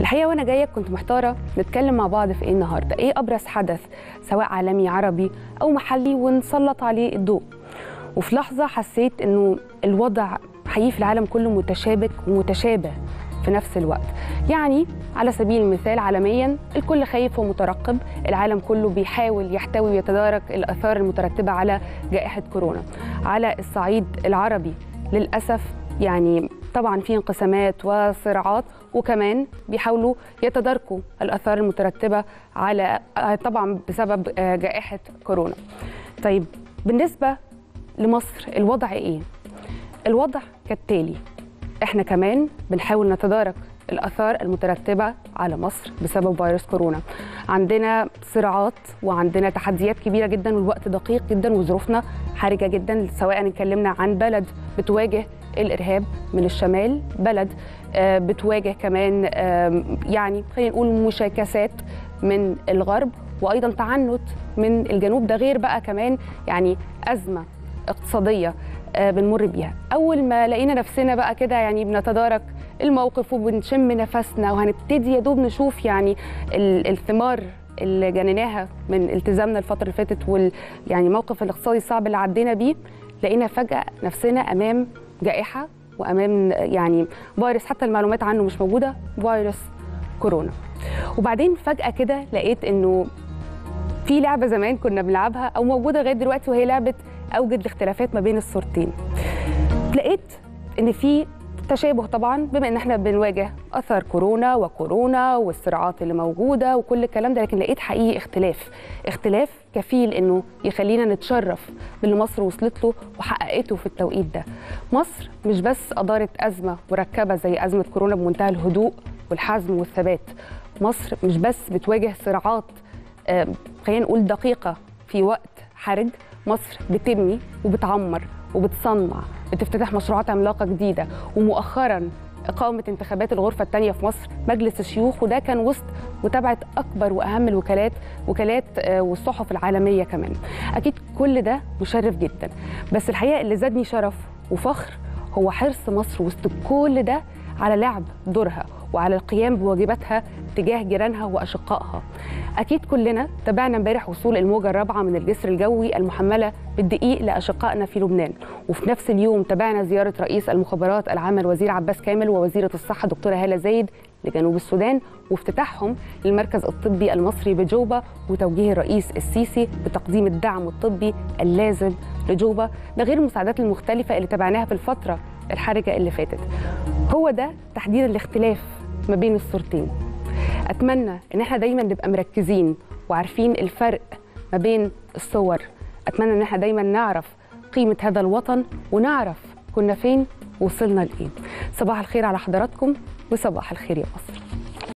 الحقيقه وانا جايه كنت محتاره نتكلم مع بعض في ايه النهارده، ايه ابرز حدث سواء عالمي عربي او محلي ونسلط عليه الضوء. وفي لحظه حسيت انه الوضع حقيقي في العالم كله متشابك ومتشابه في نفس الوقت. يعني على سبيل المثال عالميا الكل خايف ومترقب، العالم كله بيحاول يحتوي ويتدارك الآثار المترتبة على جائحة كورونا. على الصعيد العربي للأسف يعني طبعا في انقسامات وصراعات، وكمان بيحاولوا يتداركوا الآثار المترتبة على طبعا بسبب جائحة كورونا. طيب بالنسبة لمصر الوضع ايه؟ الوضع كالتالي، احنا كمان بنحاول نتدارك الآثار المترتبة على مصر بسبب فيروس كورونا. عندنا صراعات وعندنا تحديات كبيرة جدا والوقت دقيق جدا وظروفنا حرجة جدا، سواء اتكلمنا عن بلد بتواجه الإرهاب من الشمال، بلد بتواجه كمان يعني خلينا نقول مشاكسات من الغرب، وأيضا تعنت من الجنوب. ده غير بقى كمان يعني أزمة اقتصادية بنمر بيها. أول ما لقينا نفسنا بقى كده يعني بنتدارك الموقف وبنشم نفسنا وهنبتدي يا دوب نشوف يعني الثمار اللي جنيناها من التزامنا الفترة اللي فاتت يعني الموقف الاقتصادي الصعب اللي عدينا بيه، لقينا فجأة نفسنا أمام جائحة وأمام يعني فيروس حتى المعلومات عنه مش موجودة، فيروس كورونا. وبعدين فجأة كده لقيت إنه في لعبة زمان كنا بنلعبها أو موجودة لغاية دلوقتي، وهي لعبة أوجد الاختلافات ما بين الصورتين. لقيت إن في تشابه طبعا بما ان احنا بنواجه اثار كورونا والصراعات اللي موجوده وكل الكلام ده، لكن لقيت حقيقي اختلاف كفيل انه يخلينا نتشرف باللي مصر وصلت له وحققته في التوقيت ده. مصر مش بس ادارت ازمه مركبه زي ازمه كورونا بمنتهى الهدوء والحزم والثبات، مصر مش بس بتواجه صراعات خلينا نقول دقيقه في وقت حرج، مصر بتبني وبتعمر وبتصنع، بتفتتح مشروعات عملاقه جديده، ومؤخرا اقامه انتخابات الغرفه الثانيه في مصر مجلس الشيوخ، وده كان وسط متابعه اكبر واهم وكالات والصحف العالميه كمان. اكيد كل ده مشرف جدا، بس الحقيقه اللي زادني شرف وفخر هو حرص مصر وسط كل ده على لعب دورها وعلى القيام بواجباتها تجاه جيرانها واشقائها. اكيد كلنا تابعنا امبارح وصول الموجه الرابعه من الجسر الجوي المحمله بالدقيق لاشقائنا في لبنان، وفي نفس اليوم تابعنا زياره رئيس المخابرات العامه الوزير عباس كامل ووزيره الصحه دكتوره هاله زايد لجنوب السودان، وافتتاحهم للمركز الطبي المصري بجوبا، وتوجيه الرئيس السيسي بتقديم الدعم الطبي اللازم لجوبا، ده غير المساعدات المختلفه اللي تابعناها في الفتره الحرجه اللي فاتت. هو ده تحديد الاختلاف ما بين الصورتين. أتمنى إن احنا دايما نبقى مركزين وعارفين الفرق ما بين الصور. أتمنى إن احنا دايما نعرف قيمة هذا الوطن ونعرف كنا فين ووصلنا لإيه. صباح الخير على حضراتكم وصباح الخير يا مصر.